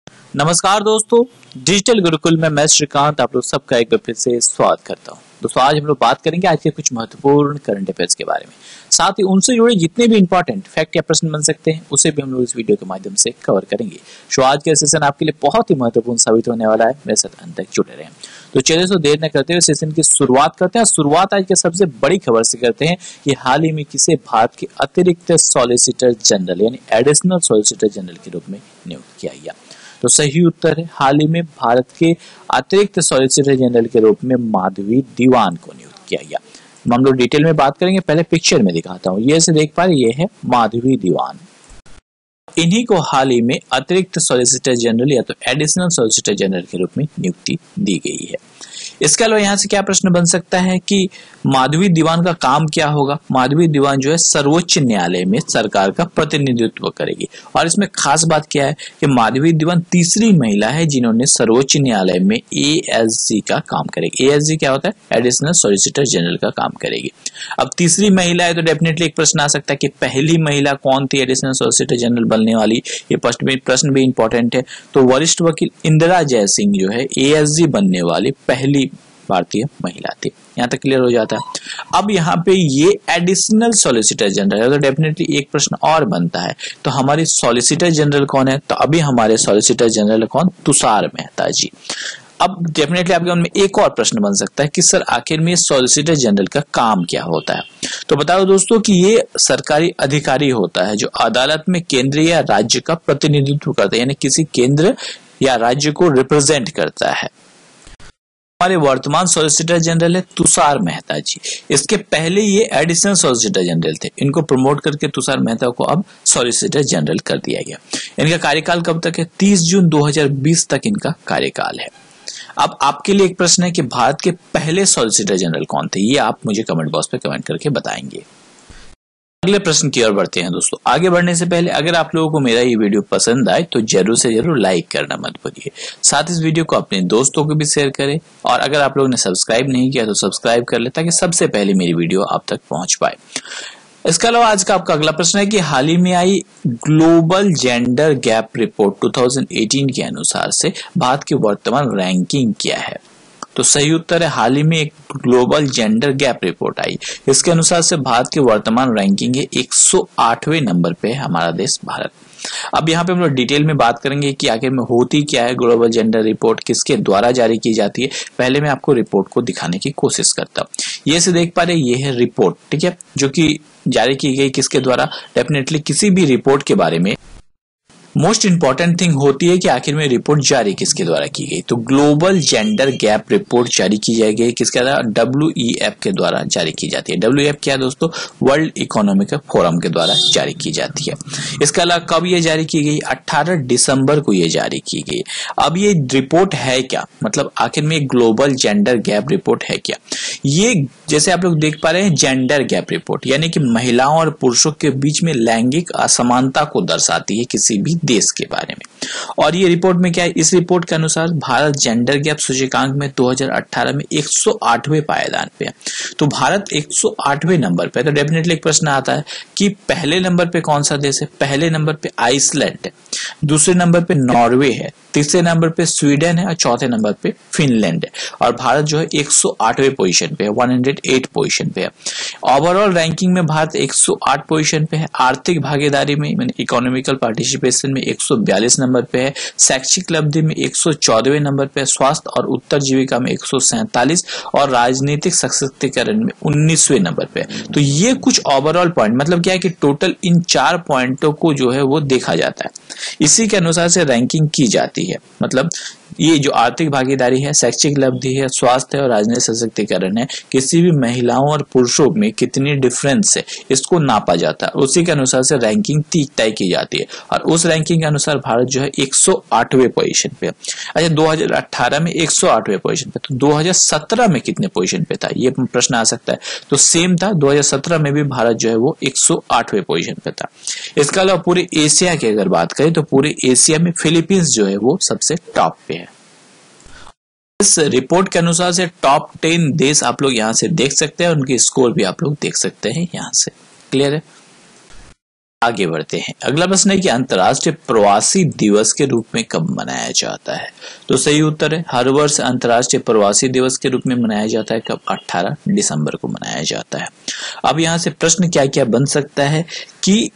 नमस्कार दोस्तों, डिजिटल गुरुकुल में मैं श्रीकांत आप लोग सबका एक बार फिर से स्वागत करता हूं। दोस्तों आज हम लोग बात करेंगे आज के कुछ महत्वपूर्ण करंट अफेयर्स के बारे में। साथ ही उनसे जुड़े जितने भी इंपॉर्टेंट फैक्ट या प्रश्न बन सकते हैं उसे भी हम लोग इस वीडियो के माध्यम से कवर करेंगे। सो आज का सेशन आपके लिए बहुत ही महत्वपूर्ण साबित होने वाला है, मेरे साथ अंत तक जुड़े रहें। तो चलिए सो देर न करते हुए सेशन की शुरुआत करते हैं। शुरुआत आज के सबसे बड़ी खबर से करते हैं कि हाल ही में किसे भारत के अतिरिक्त सॉलिसिटर जनरल यानी एडिशनल सॉलिसिटर जनरल के रूप में नियुक्त किया गया। तो सही उत्तर है हाल ही में भारत के अतिरिक्त सॉलिसिटर जनरल के रूप में माधवी दीवान को नियुक्त किया गया। हम लोग डिटेल में बात करेंगे, पहले पिक्चर में दिखाता हूँ। ये से देख पा रहे, ये है माधवी दीवान। इन्हीं को हाल ही में अतिरिक्त सॉलिसिटर जनरल या तो एडिशनल सॉलिसिटर जनरल के रूप में नियुक्ति दी गई है। इसके अलावा यहाँ से क्या प्रश्न बन सकता है कि माधवी दीवान का काम क्या होगा। माधवी दीवान जो है सर्वोच्च न्यायालय में सरकार का प्रतिनिधित्व करेगी और इसमें खास बात क्या है कि माधवी दीवान तीसरी महिला है जिन्होंने सर्वोच्च न्यायालय में एएसजी का काम करेगी। एएसजी क्या होता है? एडिशनल सॉलिसिटर जनरल का काम करेगी। अब तीसरी महिला है तो डेफिनेटली एक प्रश्न आ सकता है कि पहली महिला कौन थी एडिशनल सॉलिसिटर जनरल बनने वाली। ये प्रश्न भी इंपॉर्टेंट है। तो वरिष्ठ वकील इंदिरा जयसिंह जो है एएसजी बनने वाली पहली भारतीय महिला थी। यहाँ तक क्लियर हो जाता है। अब यहाँ पे ये एडिशनल सॉलिसिटर जनरल है तो डेफिनेटली एक प्रश्न और बनता है, तो हमारी सॉलिसिटर जनरल कौन है? तो अभी हमारे सॉलिसिटर जनरल कौन? तुषार मेहता जी। अब डेफिनेटली आपके मन में एक और प्रश्न बन सकता है कि सर आखिर में सॉलिसिटर जनरल का काम क्या होता है। तो बताओ दोस्तों कि ये सरकारी अधिकारी होता है जो अदालत में केंद्र या राज्य का प्रतिनिधित्व करता है, यानी किसी केंद्र या राज्य को रिप्रेजेंट करता है। हमारे वर्तमान सॉलिसिटर जनरल है तुषार मेहता जी। इसके पहले ये एडिशनल सॉलिसिटर जनरल थे, इनको प्रमोट करके तुषार मेहता को अब सॉलिसिटर जनरल कर दिया गया। इनका कार्यकाल कब तक है? 30 जून 2020 तक इनका कार्यकाल है। अब आपके लिए एक प्रश्न है कि भारत के पहले सॉलिसिटर जनरल कौन थे, ये आप मुझे कमेंट बॉक्स पे कमेंट करके बताएंगे। अगले प्रश्न की ओर बढ़ते हैं दोस्तों। आगे बढ़ने से पहले अगर आप लोगों को मेरा ये वीडियो पसंद आए तो जरूर से जरूर लाइक करना मत भूलिए। साथ इस वीडियो को अपने दोस्तों को भी शेयर करें और अगर आप लोगों ने सब्सक्राइब नहीं किया तो सब्सक्राइब कर ले ताकि सबसे पहले मेरी वीडियो आप तक पहुंच पाए। इसके अलावा आज का आपका अगला प्रश्न है कि हाल ही में आई ग्लोबल जेंडर गैप रिपोर्ट 2018 के अनुसार से भारत की वर्तमान रैंकिंग क्या है। तो सही उत्तर है हाल ही में एक ग्लोबल जेंडर गैप रिपोर्ट आई। इसके अनुसार से भारत की वर्तमान रैंकिंग है 108वें नंबर पे है हमारा देश भारत। अब यहाँ पे हम लोग डिटेल में बात करेंगे कि आखिर में होती क्या है ग्लोबल जेंडर रिपोर्ट, किसके द्वारा जारी की जाती है। पहले मैं आपको रिपोर्ट को दिखाने की कोशिश करता हूँ। ये से देख पा रहे ये है रिपोर्ट, ठीक है, जो कि जारी की गई किसके द्वारा। डेफिनेटली किसी भी रिपोर्ट के बारे में मोस्ट इंपॉर्टेंट थिंग होती है कि आखिर में रिपोर्ट जारी किसके द्वारा की गई। तो ग्लोबल जेंडर गैप रिपोर्ट जारी की जाएगी किसके द्वारा? WEF के द्वारा जारी की जाती है। WEF क्या है दोस्तों? वर्ल्ड इकोनॉमिक फोरम के द्वारा जारी की जाती है। इसके अलावा कब ये जारी की गई? 18 दिसंबर को ये जारी की गई। अब ये रिपोर्ट है क्या, मतलब आखिर में ग्लोबल जेंडर गैप रिपोर्ट है क्या? ये जैसे आप लोग देख पा रहे हैं जेंडर गैप रिपोर्ट यानी कि महिलाओं और पुरुषों के बीच में लैंगिक असमानता को दर्शाती है किसी भी देश के बारे में। और ये रिपोर्ट में क्या है? इस रिपोर्ट के अनुसार भारत जेंडर गैप सूचकांक में 2018 में 108वें पायदान पे है। तो भारत 108वें नंबर पे है। तो डेफिनेटली एक प्रश्न आता है कि पहले नंबर पे कौन सा देश है? पहले नंबर पे आइसलैंड है, दूसरे नंबर पे नॉर्वे है, तीसरे नंबर पे स्वीडन है और चौथे नंबर पे फिनलैंड है। और भारत जो है 108वें पोजीशन पे है, 108 पोजीशन पे है। ओवरऑल रैंकिंग में भारत 108 पोजीशन पे है। आर्थिक भागीदारी में इकोनॉमिकल पार्टिसिपेशन में 142 नंबर पे है। शैक्षिक उपलब्धि में 114वें नंबर पे है। स्वास्थ्य और उत्तर जीविका में 147 और राजनीतिक सशक्तिकरण में 19वें नंबर पे है। तो ये कुछ ओवरऑल पॉइंट, मतलब क्या है कि टोटल इन 4 पॉइंटों को जो है वो देखा जाता है, इसी के अनुसार से रैंकिंग की जाती है। मतलब ये जो आर्थिक भागीदारी है, शैक्षिक उपलब्धि है, स्वास्थ्य और राजनीतिक सशक्तिकरण है, किसी भी महिलाओं और पुरुषों में कितनी डिफरेंस है इसको नापा जाता है। उसी के अनुसार से रैंकिंग तय की जाती है और उस रैंकिंग के अनुसार भारत जो है 108वें पोजीशन पे। अच्छा 2018 में 108वें पोजीशन पे, तो 2017 में कितने पोजीशन पे था ये प्रश्न आ सकता है। तो सेम था, 2017 में भी भारत जो है वो 108वें पोजीशन पे था। इसके अलावा पूरे एशिया की अगर बात करें तो पूरे एशिया में फिलीपींस जो है वो सबसे टॉप पे है। इस रिपोर्ट के अनुसार से टॉप 10 देश आप लोग यहां से देख सकते हैं, उनकी स्कोर भी आप लोग देख सकते हैं यहां से। क्लियर है? आगे बढ़ते हैं। अगला प्रश्न है कि अंतर्राष्ट्रीय प्रवासी दिवस के रूप में कब मनाया जाता है? तो सही उत्तर है हर वर्ष अंतर्राष्ट्रीय प्रवासी दिवस के रूप में मनाया जाता है। कब? 18 दिसंबर को मनाया जाता है। अब यहाँ से प्रश्न क्या क्या बन सकता है कि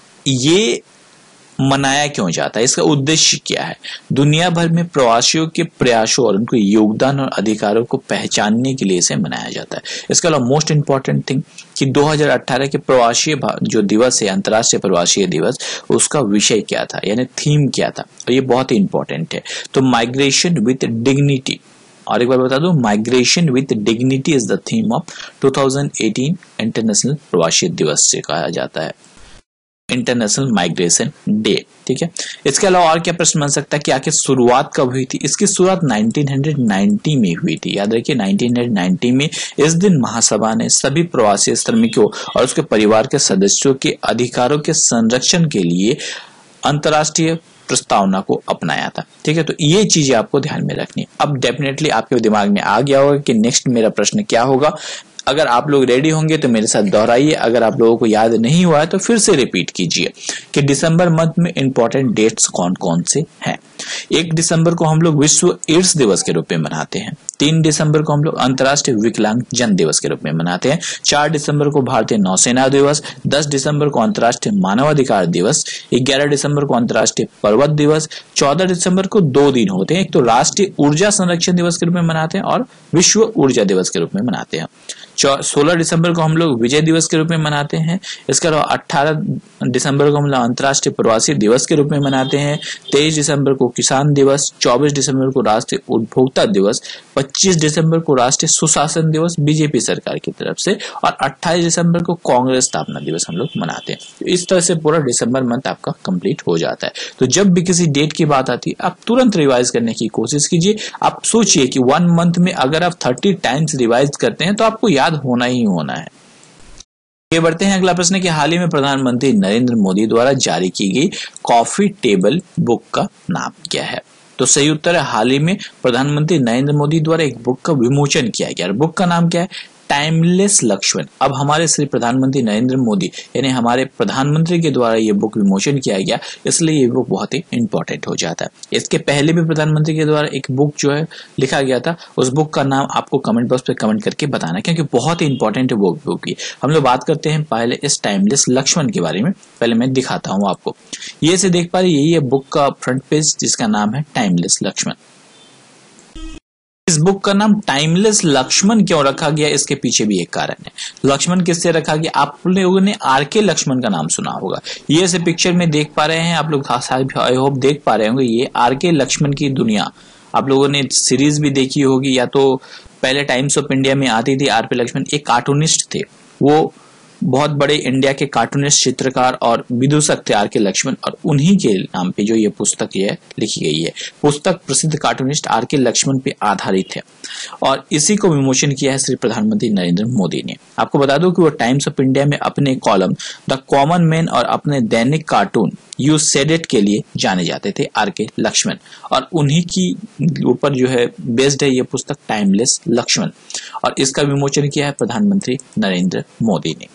ये मनाया क्यों जाता है, इसका उद्देश्य क्या है? दुनिया भर में प्रवासियों के प्रयासों और उनके योगदान और अधिकारों को पहचानने के लिए इसे मनाया जाता है। इसके अलावा मोस्ट इंपॉर्टेंट थिंग कि 2018 के प्रवासी जो दिवस है, अंतर्राष्ट्रीय प्रवासी दिवस, उसका विषय क्या था, यानी थीम क्या था, और ये बहुत ही इंपॉर्टेंट है। तो माइग्रेशन विथ डिग्निटी, और एक बार बता दूं, migration with dignity is the theme of 2018 international प्रवासी दिवस से कहा जाता है, इंटरनेशनल माइग्रेशन डे। ठीक है, इसके अलावा और क्या प्रश्न बन सकता है कि आखिर शुरुआत कब हुई थी? इसकी शुरुआत 1990 में हुई थी। याद रखिए 1990 में इस दिन महासभा ने सभी प्रवासी श्रमिकों और उसके परिवार के सदस्यों के अधिकारों के संरक्षण के लिए अंतर्राष्ट्रीय प्रस्तावना को अपनाया था। ठीक है, तो ये चीजें आपको ध्यान में रखनी है। अब डेफिनेटली आपके दिमाग में आ गया होगा कि नेक्स्ट मेरा प्रश्न क्या होगा। अगर आप लोग रेडी होंगे तो मेरे साथ दोहराइए, अगर आप लोगों को याद नहीं हुआ है तो फिर से रिपीट कीजिए कि दिसंबर मंथ में इंपॉर्टेंट डेट्स कौन कौन से हैं। 1 दिसंबर को हम लोग विश्व एड्स दिवस के रूप में मनाते हैं। 3 दिसंबर को हम लोग अंतर्राष्ट्रीय विकलांग जन दिवस के रूप में मनाते हैं। 4 दिसंबर को भारतीय नौसेना दिवस। 10 दिसंबर को अंतर्राष्ट्रीय मानवाधिकार दिवस। 11 दिसंबर को अंतर्राष्ट्रीय पर्वत दिवस। 14 दिसंबर को 2 दिन होते हैं, एक तो राष्ट्रीय ऊर्जा संरक्षण दिवस के रूप में मनाते हैं और विश्व ऊर्जा दिवस के रूप में मनाते हैं। 16 दिसंबर को हम लोग विजय दिवस के रूप में मनाते हैं। इसके अलावा 18 दिसंबर को हम लोग अंतर्राष्ट्रीय प्रवासी दिवस के रूप में मनाते हैं। 23 दिसंबर को किसान दिवस। 24 दिसंबर को राष्ट्रीय उपभोक्ता दिवस। 25 दिसंबर को राष्ट्रीय सुशासन दिवस बीजेपी सरकार की तरफ से, और 28 दिसंबर को कांग्रेस स्थापना दिवस हम लोग मनाते हैं। तो इस तरह से पूरा दिसंबर मंथ आपका कंप्लीट हो जाता है। तो जब भी किसी डेट की बात आती है आप तुरंत रिवाइज करने की कोशिश कीजिए। आप सोचिए कि 1 मंथ में अगर आप 30 टाइम्स रिवाइज करते हैं तो आपको याद होना ही होना है। आगे बढ़ते हैं। अगला प्रश्न कि हाल ही में प्रधानमंत्री नरेंद्र मोदी द्वारा जारी की गई कॉफी टेबल बुक का नाम क्या है? तो सही उत्तर है हाल ही में प्रधानमंत्री नरेंद्र मोदी द्वारा एक बुक का विमोचन किया गया। बुक का नाम क्या है? टाइमलेस लक्ष्मण। अब हमारे श्री प्रधानमंत्री नरेंद्र मोदी यानी हमारे प्रधानमंत्री के द्वारा ये बुक विमोचन किया गया, इसलिए ये बुक बहुत ही इंपॉर्टेंट हो जाता है। इसके पहले भी प्रधानमंत्री के द्वारा एक बुक जो है लिखा गया था, उस बुक का नाम आपको कमेंट बॉक्स पे कमेंट करके बताना, क्योंकि बहुत ही इंपॉर्टेंट है वो बुक की। हम लोग बात करते हैं पहले इस टाइमलेस लक्ष्मण के बारे में। पहले मैं दिखाता हूँ आपको, ये से देख पा रहे यही है बुक का फ्रंट पेज जिसका नाम है टाइमलेस लक्ष्मण। इस बुक का नाम टाइमलेस लक्ष्मण क्यों रखा गया, इसके पीछे भी एक कारण है। लक्ष्मण किससे रखा गया? आप लोगों ने आरके लक्ष्मण का नाम सुना होगा। ये ऐसे पिक्चर में देख पा रहे हैं आप लोग, आई होप देख पा रहे होंगे। ये आरके लक्ष्मण की दुनिया, आप लोगों ने सीरीज भी देखी होगी, या तो पहले टाइम्स ऑफ इंडिया में आती थी। आरके लक्ष्मण एक कार्टूनिस्ट थे, वो बहुत बड़े इंडिया के कार्टूनिस्ट, चित्रकार और विदूषक थे आरके लक्ष्मण, और उन्हीं के नाम पे जो ये पुस्तक ये लिखी गई है। पुस्तक प्रसिद्ध कार्टूनिस्ट आरके लक्ष्मण पे आधारित है, और इसी को विमोचन किया है श्री प्रधानमंत्री नरेंद्र मोदी ने। आपको बता दूं कि वो टाइम्स ऑफ इंडिया में अपने कॉलम द कॉमन मैन और अपने दैनिक कार्टून यू सेड इट के लिए जाने जाते थे आरके लक्ष्मण, और उन्हीं की ऊपर जो है बेस्ड है ये पुस्तक टाइमलेस लक्ष्मण, और इसका विमोचन किया है प्रधानमंत्री नरेंद्र मोदी ने।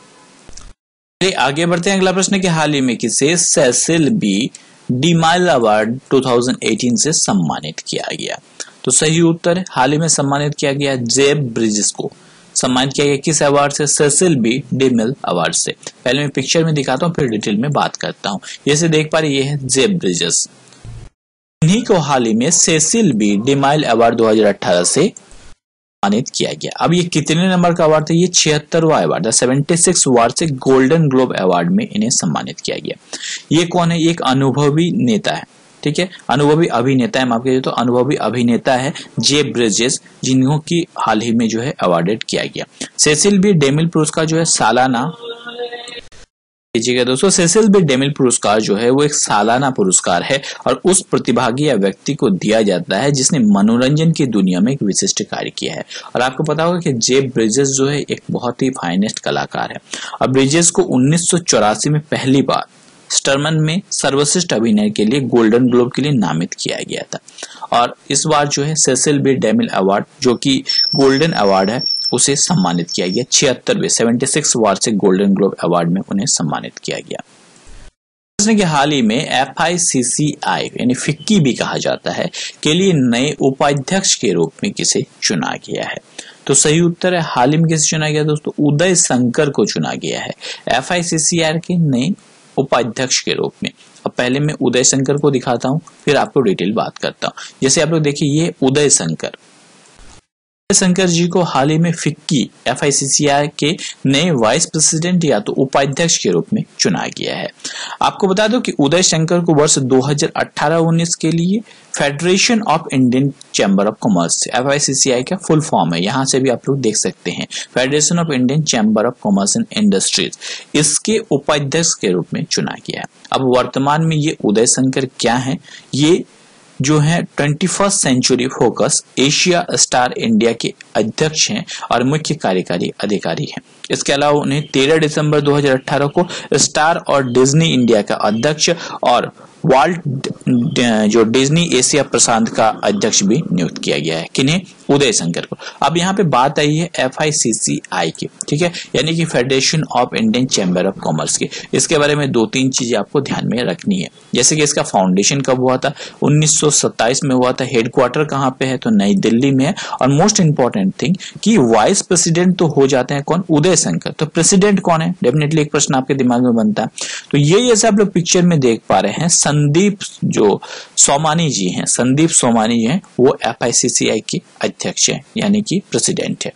आगे बढ़ते हैं। अगला प्रश्न कि हाल ही में किसे सेसिल बी डीमाइल अवार्ड 2018 से सम्मानित किया गया? तो सही उत्तर है हाल ही में सम्मानित किया गया जेब ब्रिजेस को। सम्मानित किया गया किस अवार्ड से? सेसिल बी डीमाइल अवार्ड से। पहले मैं पिक्चर में दिखाता हूँ फिर डिटेल में बात करता हूँ। ये से देख पा रहे ये है जेब ब्रिजेस, इन्हीं को हाल ही में सेसिल बी डीमाइल अवार्ड 2018 से सम्मानित किया गया। अब ये कितने नंबर का अवार्ड था? ये 76वां अवार्ड, 76 अवार्ड से गोल्डन ग्लोब अवार्ड में इन्हें सम्मानित किया गया। ये कौन है? ये एक अनुभवी नेता है, ठीक है, अनुभवी अभिनेता है, माफ कीजिए, तो अनुभवी अभिनेता है जेब ब्रिजेस, जिन्हों की हाल ही में जो है अवार्डेड किया गया। सेसिल बी डेमिल पुरस्कार जो है सालाना, कीजिएगा दोस्तों, सेसिल बी डेमिल पुरस्कार जो है वो एक सालाना पुरस्कार है, और उस प्रतिभागी या व्यक्ति को दिया जाता है जिसने मनोरंजन की दुनिया में एक विशिष्ट कार्य किया है। और आपको पता होगा कि जेब ब्रिजेस जो है एक बहुत ही फाइनेस्ट कलाकार है, और ब्रिजेस को 1984 में पहली बार स्टरमन में सर्वश्रेष्ठ अभिनय के लिए गोल्डन ग्लोब के लिए नामित किया गया था। और इस बार जो है सेसिल बी डेमिल अवार्ड जो कि गोल्डन अवार्ड है उसे सम्मानित किया गया। 76 वार्षिक गोल्डन ग्लोब अवार्ड में उन्हें सम्मानित किया गया। कि हाल ही में FICCI यानी फिक्की भी कहा जाता है के लिए नए उपाध्यक्ष के रूप में किसे चुना गया है? तो सही उत्तर है हाल ही में किसे चुना गया दोस्तों? उदय शंकर को चुना गया है FICCI के नए उपाध्यक्ष के रूप में। अब पहले मैं उदय शंकर को दिखाता हूं, फिर आपको डिटेल बात करता हूं। जैसे आप लोग देखिए, ये उदय शंकर जी को हाल ही में फिक्की FICCI के नए वाइस प्रेसिडेंट या तो उपाध्यक्ष के रूप में चुना गया है। आपको बता दो कि उदय शंकर को वर्ष 2018-19 के लिए Federation of Indian Chamber of Commerce FICCI का फुल फॉर्म है, यहां से भी आप लोग देख सकते हैं, Federation of Indian Chamber of Commerce and Industries, इसके उपाध्यक्ष के रूप में चुना गया है। अब वर्तमान में ये उदय शंकर क्या है? ये जो है 21st century focus Asia Star India के अध्यक्ष हैं और मुख्य कार्यकारी अधिकारी हैं। इसके अलावा उन्हें 13 दिसंबर 2018 को स्टार और डिज्नी इंडिया का अध्यक्ष और वाल्ट जो डिज्नी एशिया प्रशांत का अध्यक्ष भी नियुक्त किया गया है। किन्हें? उदय शंकर को। अब यहाँ पे बात आई है FICCI की, ठीक है, यानी कि Federation of Indian Chamber of Commerce की। इसके बारे में 2-3 चीजें आपको ध्यान में रखनी है। जैसे कि इसका फाउंडेशन कब हुआ था? 1927 में हुआ था। हेडक्वार्टर कहाँ पे है? तो नई दिल्ली में है। और मोस्ट इंपॉर्टेंट थिंग कि वाइस प्रेसिडेंट तो हो जाते हैं कौन? उदय शंकर। तो प्रेसिडेंट कौन है? डेफिनेटली एक प्रश्न आपके दिमाग में बनता है। तो ये जैसे आप लोग पिक्चर में देख पा रहे हैं, संदीप जो सोमानी जी हैं, संदीप सोमानी हैं, वो FICCI के अध्यक्ष हैं, यानी कि प्रेसिडेंट है।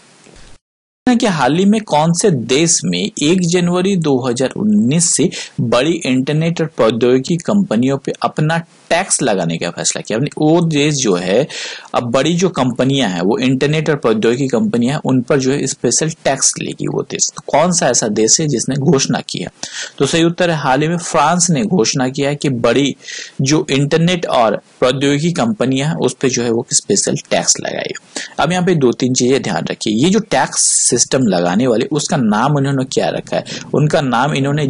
कि हाल ही में कौन से देश में 1 जनवरी 2019 से बड़ी इंटरनेट और प्रौद्योगिकी कंपनियों पे अपना टैक्स लगाने का फैसला किया? वो देश जो है, अब बड़ी जो कंपनियां हैं, वो इंटरनेट और प्रौद्योगिकी कंपनियां हैं, उन पर जो है स्पेशल टैक्स लेगी वो देश। तो कौन सा ऐसा देश है जिसने घोषणा की है? तो सही उत्तर है हाल ही में फ्रांस ने घोषणा किया है कि बड़ी जो इंटरनेट और प्रौद्योगिकी कंपनियां हैं उस पर जो है वो स्पेशल टैक्स लगाएगी। अब यहाँ पे 2-3 चीजें ध्यान रखिए। ये जो टैक्स सिस्टम लगाने वाले, उसका नाम उन्होंने क्या रखा है? उनका नाम इन्होंने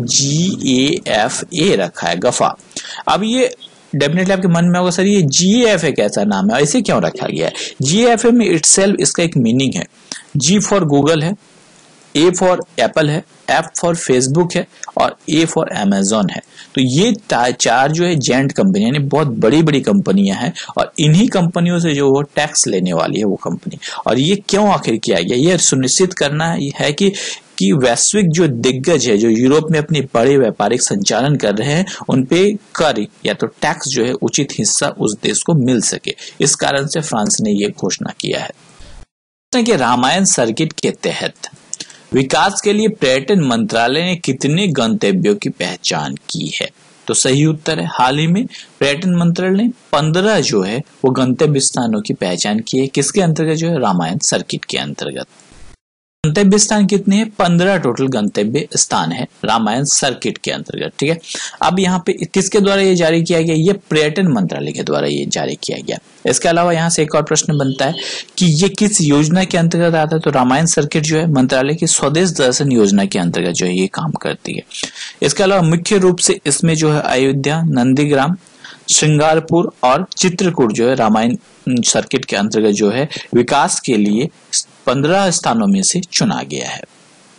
GAFA रखा है, गफा। अब ये डेफिनेटली आपके मन में होगा, सर ये GAFA कैसा नाम है, ऐसे क्यों रखा गया है? GAFA में इटसेल्फ इसका एक मीनिंग है। G फॉर गूगल है, A फॉर एप्पल है, F फॉर फेसबुक है और A फॉर अमेजोन है। तो ये 4 जो है जेंट कंपनी, यानी बहुत बड़ी बड़ी कंपनियां हैं और इन्हीं कंपनियों से जो वो टैक्स लेने वाली है वो कंपनी। और ये क्यों आखिर किया गया? ये सुनिश्चित करना है कि वैश्विक जो दिग्गज है, जो यूरोप में अपने बड़े व्यापारिक संचालन कर रहे हैं, उन पे कर या तो टैक्स जो है उचित हिस्सा उस देश को मिल सके। इस कारण से फ्रांस ने ये घोषणा किया है। कि रामायण सर्किट के तहत विकास के लिए पर्यटन मंत्रालय ने कितने गंतव्यों की पहचान की है? तो सही उत्तर है हाल ही में पर्यटन मंत्रालय ने 15 जो है वो गंतव्य स्थानों की पहचान की है। किसके अंतर्गत? जो है रामायण सर्किट के अंतर्गत। गंतव्य स्थान कितने हैं? 15 टोटल गंतव्य स्थान है रामायण सर्किट के अंतर्गत, ठीक है। अब यहाँ पे किसके द्वारा ये जारी किया गया? ये पर्यटन मंत्रालय के द्वारा ये जारी किया गया। इसके अलावा यहाँ से एक और प्रश्न बनता है कि ये किस योजना के अंतर्गत आता है? तो रामायण सर्किट जो है मंत्रालय की स्वदेश दर्शन योजना के अंतर्गत जो है ये काम करती है। इसके अलावा मुख्य रूप से इसमें जो है अयोध्या, नंदीग्राम, श्रृंगारपुर और चित्रकूट जो है रामायण सर्किट के अंतर्गत जो है विकास के लिए 15 स्थानों में से चुना गया है।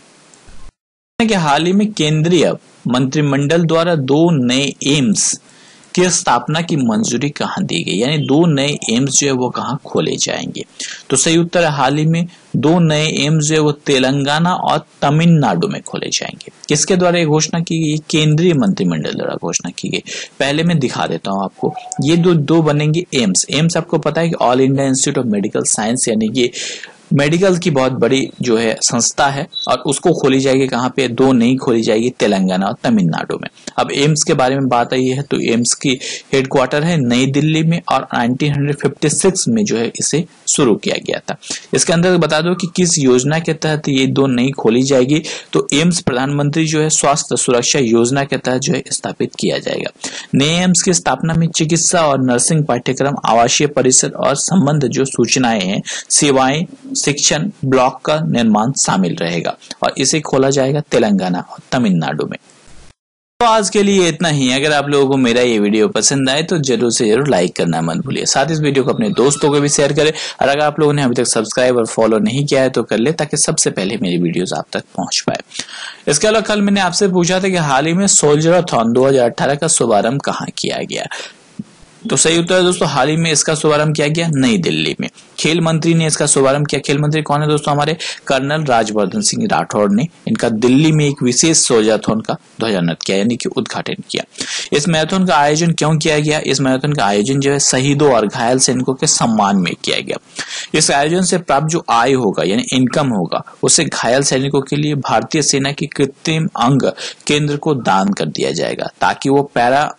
कि हाल ही में केंद्रीय मंत्रिमंडल द्वारा 2 नए एम्स की स्थापना की मंजूरी कहां दी गई, यानी 2 नए एम्स जो है वो कहां खोले जाएंगे? तो सही उत्तर है हाल ही में 2 नए एम्स जो है वो तेलंगाना और तमिलनाडु में खोले जाएंगे। किसके द्वारा ये घोषणा की गई? केंद्रीय मंत्रिमंडल द्वारा घोषणा की गई। पहले मैं दिखा देता हूं आपको। ये दो बनेंगे एम्स। एम्स आपको पता है कि All India Institute of Medical Science, यानी कि मेडिकल की बहुत बड़ी जो है संस्था है और उसको खोली जाएगी कहाँ पे? 2 नई खोली जाएगी तेलंगाना और तमिलनाडु में। अब एम्स के बारे में बात आई है तो एम्स की हेडक्वार्टर है नई दिल्ली में और 1956 में जो है इसे शुरू किया गया था। इसके अंदर बता दो कि किस योजना के तहत ये 2 नई खोली जाएगी? तो एम्स प्रधानमंत्री जो है स्वास्थ्य सुरक्षा योजना के तहत जो है स्थापित किया जाएगा। नए एम्स की स्थापना में चिकित्सा और नर्सिंग पाठ्यक्रम, आवासीय परिसर और संबंध जो सूचनाएं हैं, सेवाएं, शिक्षण ब्लॉक का निर्माण शामिल रहेगा और इसे खोला जाएगा तेलंगाना और तमिलनाडु में। तो आज के लिए इतना ही। अगर आप लोगों को मेरा ये वीडियो पसंद आए तो जरूर से जरूर लाइक करना मत भूलिए। साथ इस वीडियो को अपने दोस्तों को भी शेयर करें, और अगर आप लोगों ने अभी तक सब्सक्राइब और फॉलो नहीं किया है तो कर ले, ताकि सबसे पहले मेरी वीडियोस आप तक पहुंच पाए। इसके अलावा कल मैंने आपसे पूछा था कि हाल ही में सोल्जराथॉन 2018 का शुभारंभ कहाँ किया गया, तो सही उत्तर है दोस्तों, हाल ही में इसका शुभारंभ किया गया नई दिल्ली में। खेल मंत्री ने इसका शुभारंभ किया। खेल मंत्री कौन है दोस्तों? हमारे कर्नल राज्यवर्धन सिंह राठौड़ ने इनका दिल्ली में एक विशेष सोल्जराथॉन का ध्वजारोहण किया, यानी कि उद्घाटन किया। इस मैराथन का आयोजन क्यों किया गया? इस मैराथन का आयोजन जो है शहीदों और घायल सैनिकों के सम्मान में किया गया। इस आयोजन से प्राप्त जो आय होगा यानी इनकम होगा, उसे घायल सैनिकों के लिए भारतीय सेना की कृत्रिम अंग केंद्र को दान कर दिया जाएगा, ताकि वो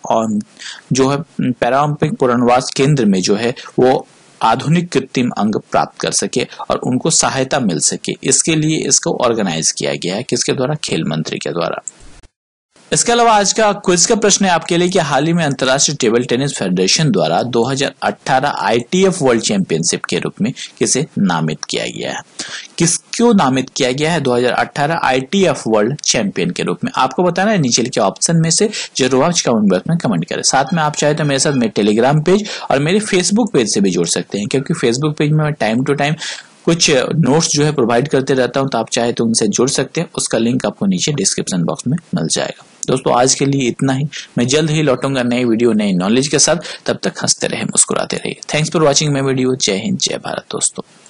पैरालंपिक पुनर्वास केंद्र में जो है वो आधुनिक कृत्रिम अंग प्राप्त कर सके और उनको सहायता मिल सके। इसके लिए इसको ऑर्गेनाइज किया गया है, किसके द्वारा? खेल मंत्री के द्वारा। इसके अलावा आज का क्विज का प्रश्न है आपके लिए कि हाल ही में अंतर्राष्ट्रीय टेबल टेनिस फेडरेशन द्वारा 2018 ITF वर्ल्ड चैंपियनशिप के रूप में किसे नामित किया गया है? किसको नामित किया गया है 2018 ITF वर्ल्ड चैंपियन के रूप में? आपको बताना है नीचे लिखे ऑप्शन में से, जरूर आप कमेंट बॉक्स में कमेंट करें। साथ में आप चाहे तो मेरे साथ मेरे टेलीग्राम पेज और मेरे फेसबुक पेज से भी जुड़ सकते हैं, क्योंकि फेसबुक पेज में मैं टाइम टू टाइम कुछ नोट्स जो है प्रोवाइड करते रहता हूं, तो आप चाहे तो उनसे जुड़ सकते हैं। उसका लिंक आपको नीचे डिस्क्रिप्शन बॉक्स में मिल जाएगा। दोस्तों आज के लिए इतना ही। मैं जल्द ही लौटूंगा नई वीडियो नई नॉलेज के साथ। तब तक हंसते रहे, मुस्कुराते रहिए। Thanks for watching my video. जय हिंद, जय भारत दोस्तों।